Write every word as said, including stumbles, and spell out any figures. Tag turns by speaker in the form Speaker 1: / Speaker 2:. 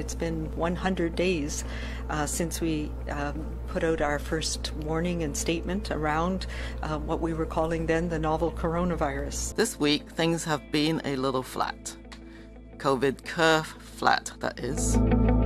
Speaker 1: it's been one hundred days uh, since we um, put out our first warning and statement around uh, what we were calling then the novel coronavirus.
Speaker 2: This week, things have been a little flat. COVID curve flat, that is.